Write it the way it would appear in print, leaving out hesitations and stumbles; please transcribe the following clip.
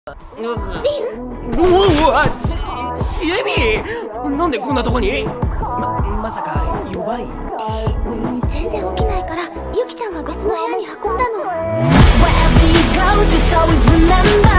うわ、しえみ、なんでこんなとこに？まさか弱い？ 全然起きないからゆきちゃんが別の部屋に運んだの。